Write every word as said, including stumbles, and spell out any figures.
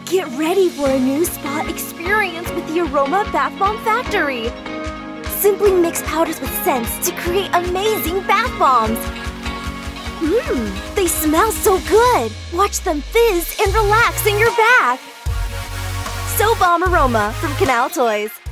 Get ready for a new spa experience with the Aroma Bath Bomb Factory. Simply mix powders with scents to create amazing bath bombs. Mmm, they smell so good. Watch them fizz and relax in your bath. So Bomb Aroma from Canal Toys.